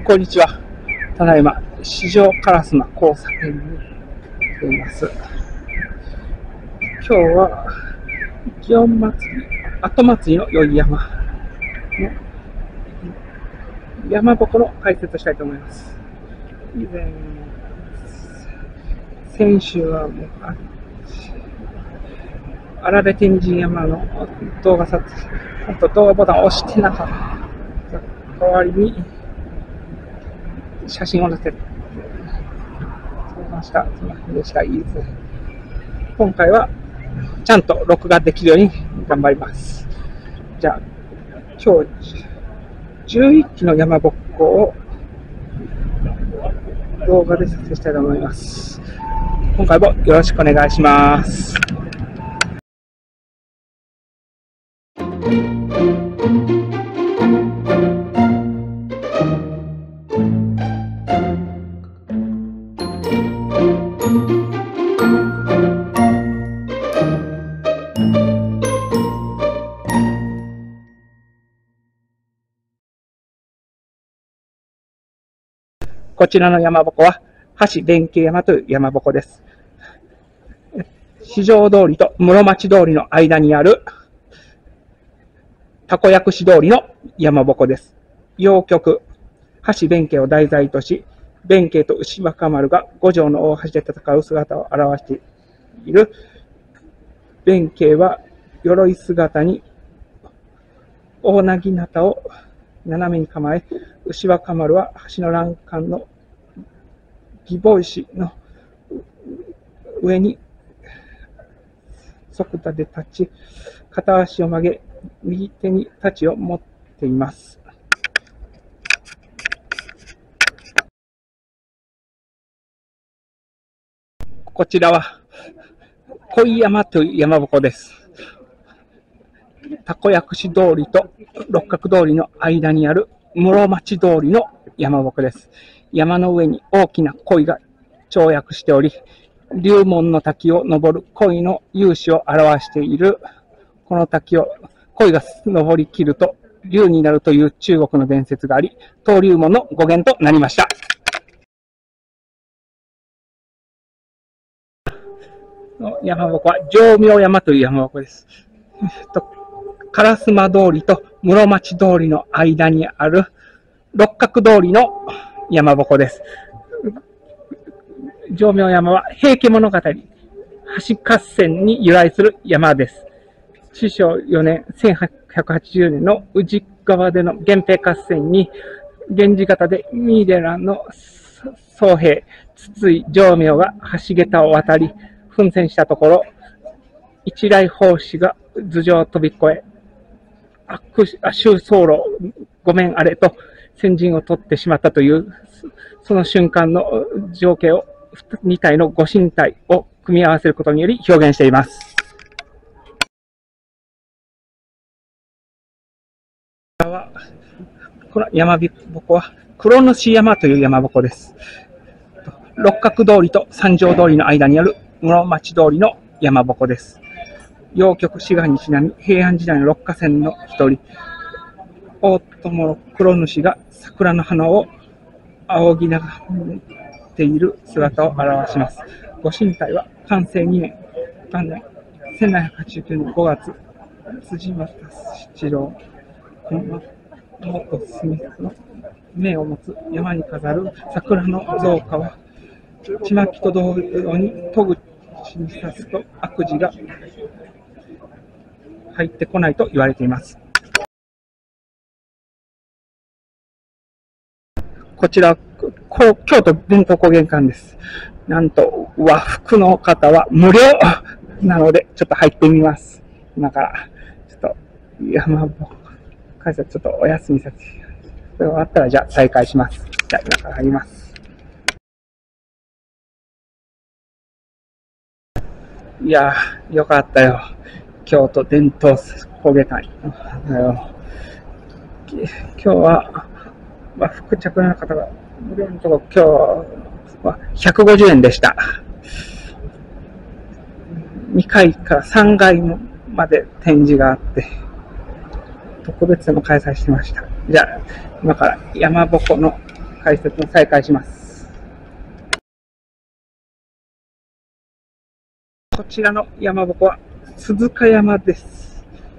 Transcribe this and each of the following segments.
こんにちは。ただいま、四条烏丸交差点に来ています。今日は、祇園祭り、後祭りの宵山の山鉾の解説をしたいと思います。先週はもう、荒部天神山の動画撮影、動画ボタンを押してなかった代わりに、写真を載せてました。そんな感じでした。いいですね。今回はちゃんと録画できるように頑張ります。じゃあ、今日11期の山鉾を動画で撮影したいと思います。今回もよろしくお願いします。こちらの山鉾は、橋弁慶山という山鉾です。四条通りと室町通りの間にある、たこ薬師通りの山鉾です。陽曲、橋弁慶を題材とし、弁慶と牛若丸が五条の大橋で戦う姿を表している。弁慶は鎧姿に大なぎなたを斜めに構え、牛若丸は橋の欄干の義母石の上に即座で立ち、片足を曲げ、右手に太刀を持っています。こちらは恋山という山鉾です。たこ薬師通りと六角通りの間にある室町通りの山鉾です。山の上に大きな鯉が跳躍しており、龍門の滝を登る鯉の勇姿を表している。この滝を鯉が登り切ると龍になるという中国の伝説があり、登龍門の語源となりました。山鉾は浄明山という山鉾です。烏丸通りと室町通りの間にある六角通りの山鉾です。浄明山は平家物語、橋合戦に由来する山です。治承4年1880年の宇治川での源平合戦に源氏方で三井寺の僧兵筒井浄明が橋桁を渡り奮戦したところ、一来法師が頭上を飛び越え、悪州僧侶ごめんあれと先陣を取ってしまったという、その瞬間の情景を2体のご神体を組み合わせることにより表現しています。この山鉾は黒主山という山鉾です。六角通りと三条通りの間にある室町通りの山鉾です。陽曲志願にちなみ、平安時代の六花仙の一人、大友の黒主が桜の花を仰ぎながっている姿を表します。ご神体は寛政2年、元年1789年5月、辻又七郎、元隅の目を持つ山に飾る桜の造花は、ちまきと同様に戸口に刺すと悪事が入ってこないと言われています。こちら、京都伝統工芸館です。なんと、和服の方は無料なので、ちょっと入ってみます。今から、ちょっと、山鉾解説ちょっとお休みさせて。それ終わったら、じゃあ再開します。じゃあ、今から入ります。いやー、よかったよ。京都伝統工芸館。今日は、服着の方が無料のところ、今日は150円でした。2階から3階まで展示があって、特別でも開催してました。じゃあ、今から山鉾の解説を再開します。こちらの山鉾は鈴鹿山です。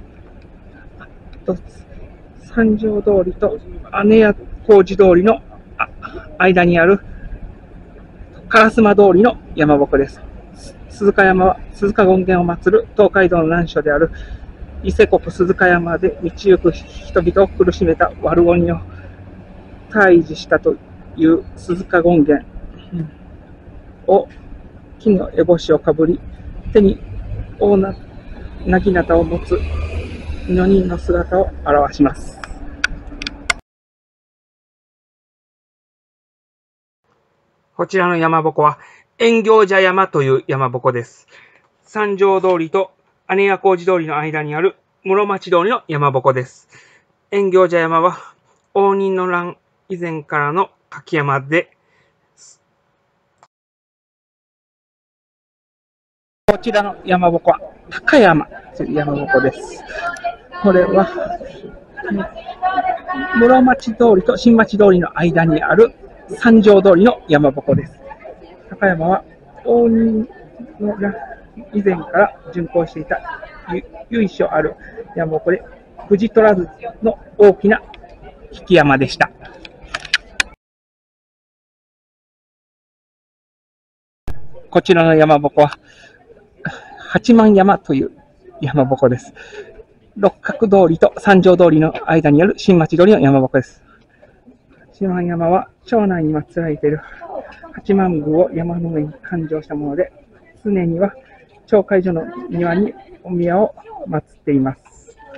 三条通りと姉屋小路通りの間にある烏丸通りの山鉾です。鈴鹿山は鈴鹿権現を祀る東海道の難所である伊勢国鈴鹿山で道行く人々を苦しめた悪鬼を退治したという鈴鹿権現を金の烏帽子をかぶり、手に大なぎなたを持つ女人の姿を表します。こちらの山鉾は円行者山という山鉾です。三条通りと姉屋小路通りの間にある室町通りの山鉾です。円行者山は応仁の乱以前からの柿山で、こちらの山鉾は高山という山鉾です。これは室町通りと新町通りの間にある三条通りの山鉾です。高山は応仁の乱以前から巡行していた由緒ある山鉾で、藤取らずの大きな引山でした。こちらの山鉾は八幡山という山鉾です。六角通りと三条通りの間にある新町通りの山鉾です。八幡山は町内に祀られている八幡宮を山の上に誕生したもので、常には町会所の庭にお宮を祀っています。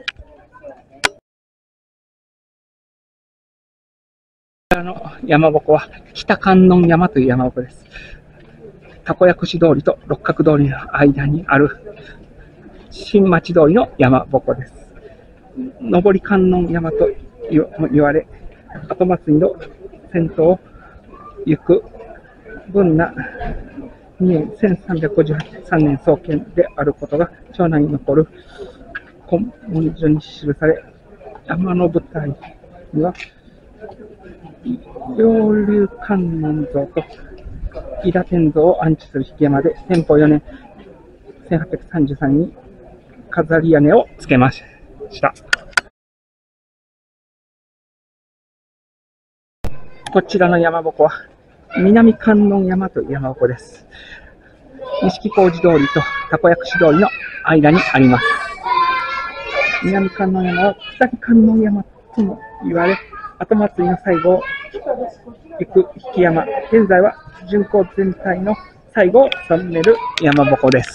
こちらの山鉾は北観音山という山鉾です。たこやくし通りと六角通りの間にある新町通りの山鉾です。上り観音山と言われ、後祭りの先頭を行く文那2年1353年創建であることが町内に残る古文書に記され、山の舞台には陽流観音像と伊良天像を安置する引山で、天保4年1833年に飾り屋根をつけました。こちらの山鉾は南観音山という山鉾です。錦小路通りとたこやくし通りの間にあります。南観音山は草木観音山とも言われ、後祭りの最後を行く引山、現在は巡行全体の最後を務める山鉾です。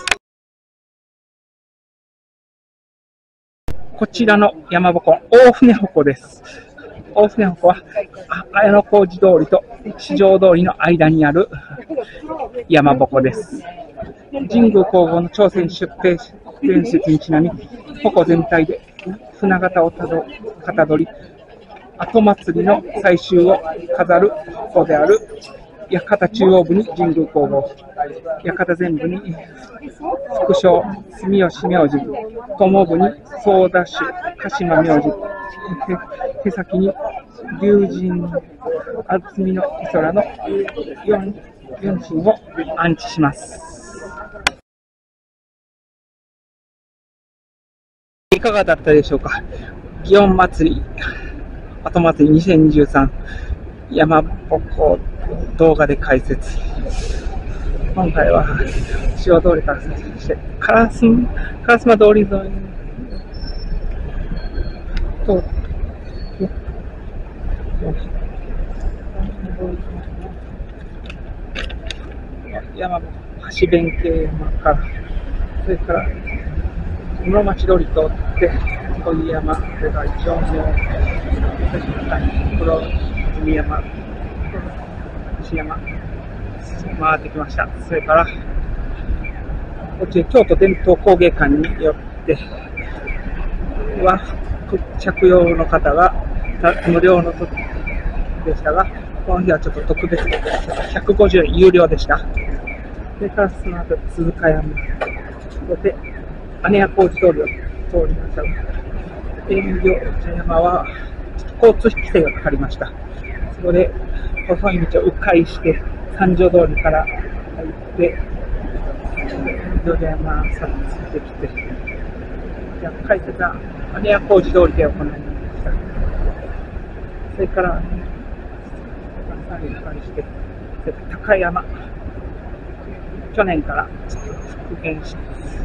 こちらの山鉾は大船鉾です。大船鉾は綾野小路通りと四条通りの間にある山鉾です。神宮皇后の朝鮮出兵伝説にちなみ、鉾全体で船形をかたどり、後祭りの最終を飾る鉾である館中央部に神宮皇后、館前部に副将住吉明神、友部に総田主鹿島明神、手先に龍神安曇野伊空の4神を安置します。いかがだったでしょうか。祇園祭り後祭り2023山鉾動画で解説。今回は塩通りから説明して、烏丸通り沿いと山鉾橋弁慶山から、それから室町通り通って小木山、それから一応黒海山、石山回ってきました。それからこっち京都伝統工芸館によって和服着用の方が無料の時でしたが、この日はちょっと特別で150円有料でした。それからその後鈴鹿山、そして姉屋小路通りを通りましたが、円行者山は交通規制がかかりました。 そこで細い道を迂回して三条通りから入って淀山さんについてきて、じゃあ解説は姉屋小路通りで行いました。それからさらに迂回して高山、去年から復元して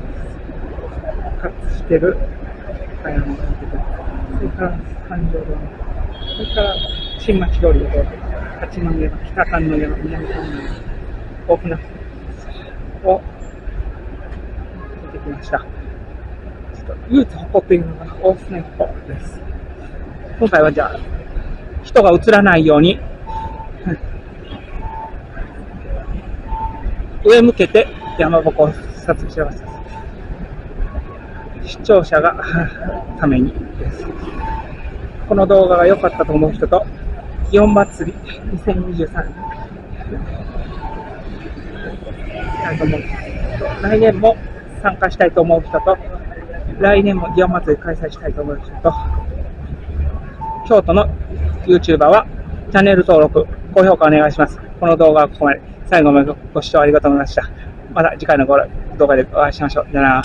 活してる高山が出てくる。それから三条通り、それから新町通りを通って八幡山、北観音山、南観音山、大船を出てきました。唯一鉾というのが大船鉾です。今回はじゃあ人が映らないように上向けて山鉾を撮影してます。視聴者がためにです。この動画が良かったと思う人と、祇園祭2023来年も参加したいと思う人と、来年も祇園祭開催したいと思う人と、京都の YouTuber はチャンネル登録、高評価お願いします。この動画はここまで。最後までご視聴ありがとうございました。また次回の動画でお会いしましょう。じゃあな。